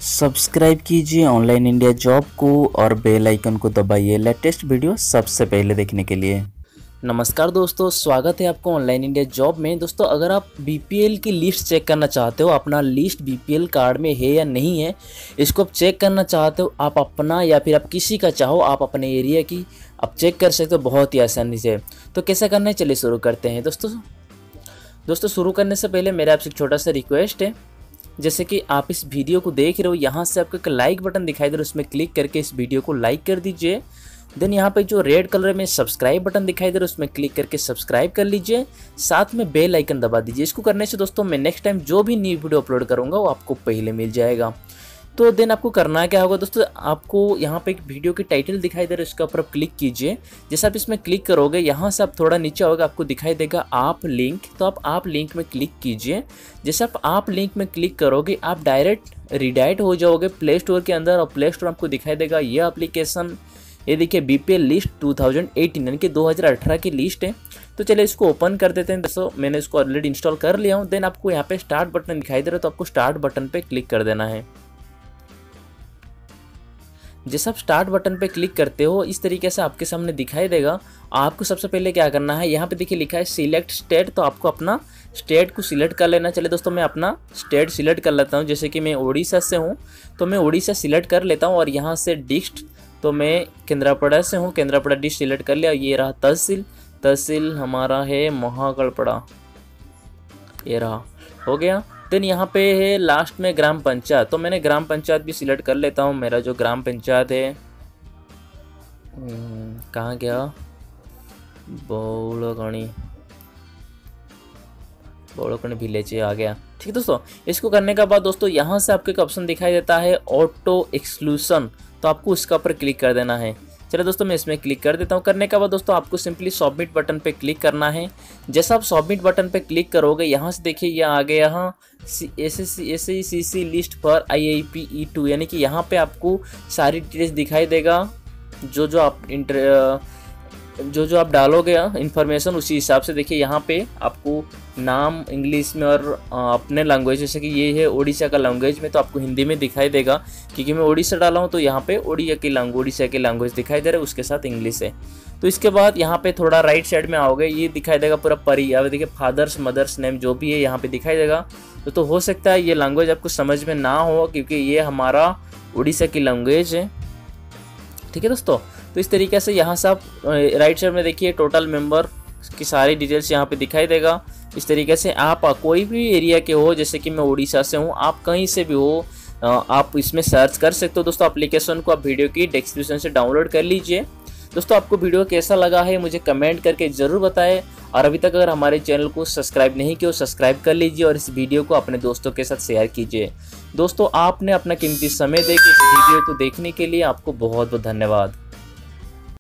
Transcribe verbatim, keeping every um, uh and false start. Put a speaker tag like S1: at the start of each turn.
S1: Subscribe कीजिए online India job को और बेल आइकन को दबाइए लेटेस्ट वीडियो सबसे पहले देखने के लिए। नमस्कार दोस्तों, स्वागत है आपको ऑनलाइन इंडिया जॉब में। दोस्तों, अगर आप बीपीएल की लिस्ट चेक करना चाहते हो, अपना लिस्ट बीपीएल कार्ड में है या नहीं है, इसको आप चेक करना चाहते हो, आप अपना या फिर आप किसी का चाहो, आप अपने एरिया की आप चेक कर सकते हो बहुत ही आसानी से। तो कैसा करना है, चलिए शुरू करते हैं। दोस्तों दोस्तों शुरू करने से पहले मेरा आपसे एक छोटा सा रिक्वेस्ट है, जैसे कि आप इस वीडियो को देख रहे हो, यहाँ से आपको एक लाइक बटन दिखाई दे रहा है, उसमें क्लिक करके इस वीडियो को लाइक कर दीजिए। देन यहाँ पे जो रेड कलर में सब्सक्राइब बटन दिखाई दे रहा है, उसमें क्लिक करके सब्सक्राइब कर लीजिए, साथ में बेल आइकन दबा दीजिए। इसको करने से दोस्तों मैं नेक्स्ट टाइम जो भी न्यू वीडियो अपलोड करूँगा वो आपको पहले मिल जाएगा। तो देन आपको करना क्या होगा दोस्तों, आपको यहाँ पे एक वीडियो की टाइटल दिखाई दे रहा है, इसके ऊपर आप क्लिक कीजिए। जैसे आप इसमें क्लिक करोगे, यहाँ से आप थोड़ा नीचे आओगे, आपको दिखाई देगा आप लिंक, तो आप आप लिंक में क्लिक कीजिए। जैसे आप आप लिंक में क्लिक करोगे, आप डायरेक्ट रिडायरेक्ट हो जाओगे प्ले स्टोर के अंदर, और प्ले स्टोर आपको दिखाई देगा ये एप्लीकेशन, ये देखिए BPL list two thousand eighteen यानी कि दो हज़ार अठारह की लिस्ट है। तो चलिए इसको ओपन कर देते हैं। दोस्तों मैंने इसको ऑलरेडी इंस्टॉल कर लिया हूँ। देन आपको यहाँ पे स्टार्ट बटन दिखाई दे रहा है, तो आपको स्टार्ट बटन पे क्लिक कर देना है। जैसे आप स्टार्ट बटन पे क्लिक करते हो, इस तरीके से आपके सामने दिखाई देगा। आपको सबसे पहले क्या करना है, यहाँ पे देखिए लिखा है सिलेक्ट स्टेट, तो आपको अपना स्टेट को सिलेक्ट कर लेना। चले दोस्तों मैं अपना स्टेट सिलेक्ट कर लेता हूँ। जैसे कि मैं उड़ीसा से हूँ, तो मैं उड़ीसा सिलेक्ट कर लेता हूँ, और यहाँ से डिस्ट्रिक्ट, तो मैं केंद्रापड़ा से हूँ, केंद्रापड़ा डिस्ट्रिक्ट सिलेक्ट कर लिया। ये रहा तहसील, तहसील हमारा है महागढ़पड़ा, ये रहा, हो गया। देन यहाँ पे है लास्ट में ग्राम पंचायत, तो मैंने ग्राम पंचायत भी सिलेक्ट कर लेता हूँ। मेरा जो ग्राम पंचायत है कहाँ गया, बौलकणी, बौलकणी विलेज आ गया। ठीक है दोस्तों, इसको करने के बाद दोस्तों यहाँ से आपको एक ऑप्शन दिखाई देता है ऑटो एक्सक्लूशन, तो आपको इसका ऊपर क्लिक कर देना है। चलिए दोस्तों मैं इसमें क्लिक कर देता हूँ। करने के बाद दोस्तों आपको सिंपली सबमिट बटन पे क्लिक करना है। जैसा आप सबमिट बटन पे क्लिक करोगे, यहाँ से देखिए ये आ गया यहाँ S S C S C C list for I I P E two, यानी कि यहाँ पे आपको सारी डिटेल्स दिखाई देगा। जो जो आप इंटर जो जो आप डालोगे इन्फॉर्मेशन, उसी हिसाब से देखिए यहाँ पे आपको नाम इंग्लिश में और अपने लैंग्वेज, जैसे कि ये है उड़ीसा का लैंग्वेज में, तो आपको हिंदी में दिखाई देगा, क्योंकि मैं उड़ीसा डाला हूँ तो यहाँ पे उड़िया की लैंग्वेज उड़ीसा की लैंग्वेज दिखाई दे रहा है, उसके साथ इंग्लिश है। तो इसके बाद यहाँ पे थोड़ा राइट साइड में आओगे, ये दिखाई देगा पूरा परी, अब देखिए फादर्स मदर्स नेम जो भी है यहाँ पे दिखाई देगा। तो, तो हो सकता है ये लैंग्वेज आपको समझ में ना हो, क्योंकि ये हमारा उड़ीसा की लैंग्वेज है। ठीक है दोस्तों, तो इस तरीके से यहाँ से आप राइट साइड में देखिए टोटल मेंबर की सारी डिटेल्स यहाँ पे दिखाई देगा। इस तरीके से आप कोई भी एरिया के हो, जैसे कि मैं उड़ीसा से हूँ, आप कहीं से भी हो, आप इसमें सर्च कर सकते हो। दोस्तों एप्लीकेशन को आप वीडियो की डिस्क्रिप्शन से डाउनलोड कर लीजिए। दोस्तों आपको वीडियो कैसा लगा है मुझे कमेंट करके ज़रूर बताएं, और अभी तक अगर हमारे चैनल को सब्सक्राइब नहीं किया, सब्सक्राइब कर लीजिए, और इस वीडियो को अपने दोस्तों के साथ शेयर कीजिए। दोस्तों आपने अपना कीमती समय देकर इस वीडियो को देखने के लिए आपको बहुत बहुत धन्यवाद।